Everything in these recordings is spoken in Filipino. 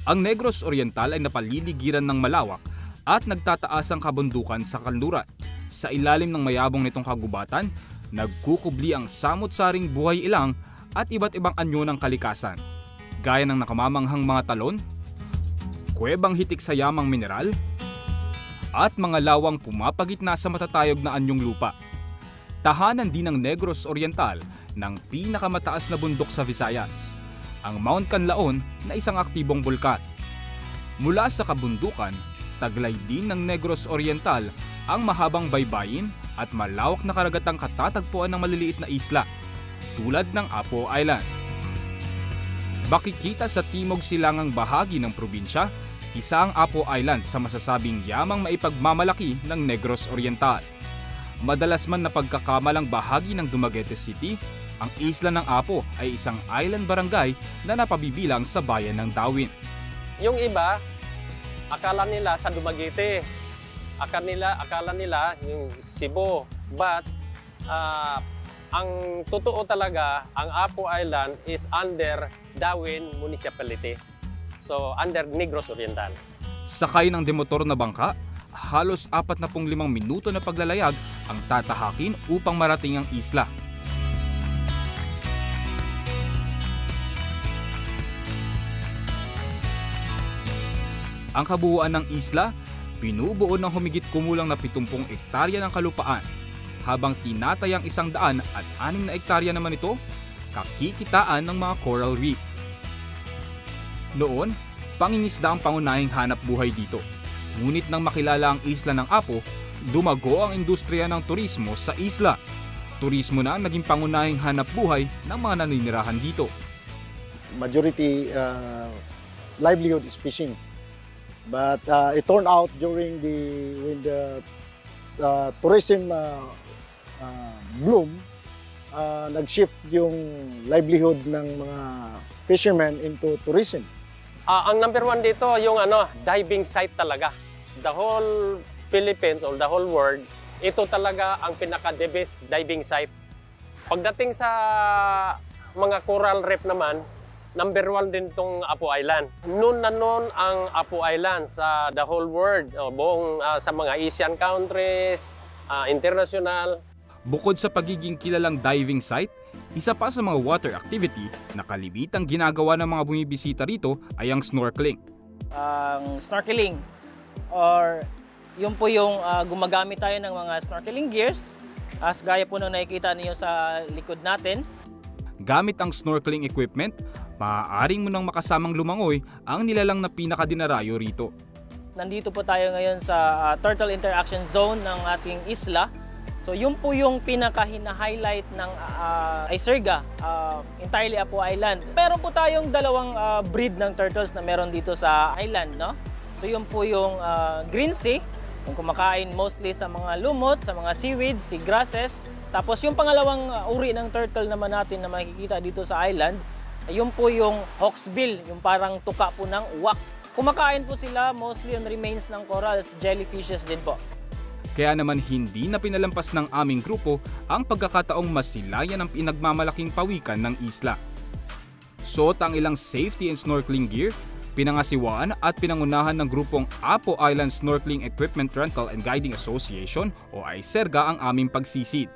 Ang Negros Oriental ay napaliligiran ng malawak at nagtataasang kabundukan sa kanluran. Sa ilalim ng mayabong nitong kagubatan, nagkukubli ang samot-saring buhay ilang at iba't ibang anyo ng kalikasan, gaya ng nakamamanghang mga talon, kuwebang hitik sa yamang mineral, at mga lawang pumapagitna sa matatayog na anyong lupa. Tahanan din ng Negros Oriental ng pinakamataas na bundok sa Visayas, ang Mount Canlaon na isang aktibong bulkan. Mula sa kabundukan, taglay din ng Negros Oriental ang mahabang baybayin at malawak na karagatang katatagpuan ng maliliit na isla, tulad ng Apo Island. Makikita sa timog silangang bahagi ng probinsya, isa ang Apo Island sa masasabing yamang maipagmamalaki ng Negros Oriental. Madalas man na pagkakamalang bahagi ng Dumaguete City, ang isla ng Apo ay isang island barangay na napabibilang sa bayan ng Dawin. Yung iba, akala nila sa Dumaguete, akala nila yung Cebu, but ang totoo talaga, ang Apo Island is under Dawin Municipality. So, under Negros Oriental. Sakay ng demotor na bangka, halos 45 minuto na paglalayag ang tatahakin upang marating ang isla. Ang kabuuan ng isla, binubuo ng humigit kumulang na 70 ektarya ng kalupaan, habang tinatayang 106 na ektarya naman ito, kakikitaan ng mga coral reef. Noon, pangingisda ang pangunahing hanap buhay dito. Ngunit nang makilala ang isla ng Apo, dumago ang industriya ng turismo sa isla. Turismo na ang naging pangunahing hanap buhay ng mga naninirahan dito. Majority livelihood is fishing. But it turned out when the tourism bloom, nag-shift yung livelihood ng mga fishermen into tourism. Ang number one dito, yung diving site talaga. The whole Philippines or the whole world, ito talaga ang pinaka-the best diving site. Pagdating sa mga coral reef naman, number one din itong Apo Island. Noon na noon ang Apo Island sa the whole world, buong sa mga Asian countries, international. Bukod sa pagiging kilalang diving site, isa pa sa mga water activity na kalibitang ginagawa ng mga bumibisita rito ay ang snorkeling. Ang snorkeling, or yun po yung gumagamit tayo ng mga snorkeling gears, as gaya po nung nakikita niyo sa likod natin. Gamit ang snorkeling equipment, maaaring mo nang makasamang lumangoy ang nilalang na pinakadinarayo rito. Nandito po tayo ngayon sa Turtle Interaction Zone ng ating isla. So yun po yung pinaka-hina-highlight ng Iserga, entirely Apo Island. Meron po tayong dalawang breed ng turtles na meron dito sa island, no? So yun po yung green sea, yung kumakain mostly sa mga lumot, sa mga seaweeds, sea grasses. Tapos yung pangalawang uri ng turtle naman natin na makikita dito sa island, yun po yung hawksbill, yung parang tuka po ng uwak. Kumakain po sila mostly on remains ng corals, jellyfishes din po. Kaya naman hindi na pinalampas ng aming grupo ang pagkakataong masilayan ang pinagmamalaking pawikan ng isla. Suot ang ilang safety and snorkeling gear, pinangasiwaan at pinangunahan ng grupong Apo Island Snorkeling Equipment Rental and Guiding Association o Iserga ang aming pagsisid.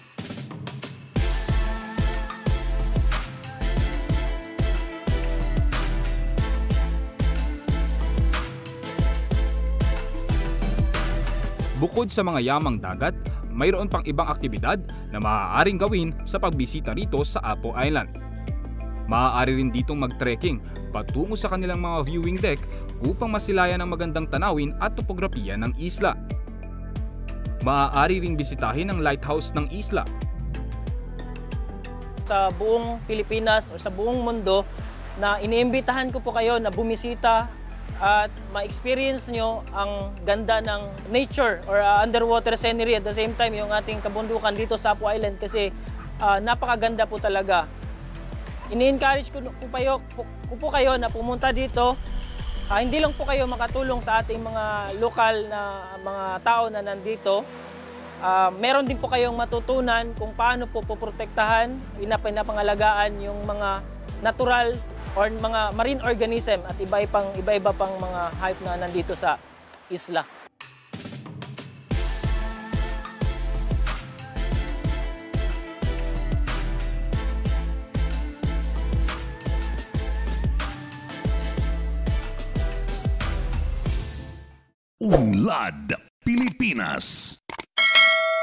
Bukod sa mga yamang dagat, mayroon pang ibang aktibidad na maaaring gawin sa pagbisita rito sa Apo Island. Maaari rin ditong mag-trekking patungo sa kanilang mga viewing deck upang masilayan ang magandang tanawin at topografiya ng isla. Maaari ring bisitahin ang lighthouse ng isla. Sa buong Pilipinas o sa buong mundo, na iniimbitahan ko po kayo na bumisita at ma-experience nyo ang ganda ng nature or underwater scenery, at the same time yung ating kabundukan dito sa Apo Island, kasi napakaganda po talaga. Ini-encourage ko po kayo na pumunta dito. Hindi lang po kayo makatulong sa ating mga lokal na mga tao na nandito. Meron din po kayong matutunan kung paano po poprotektahan, pinapangalagaan yung mga natural or mga marine organism at iba-iba pang mga hayop na nandito sa isla. Unlad, Pilipinas.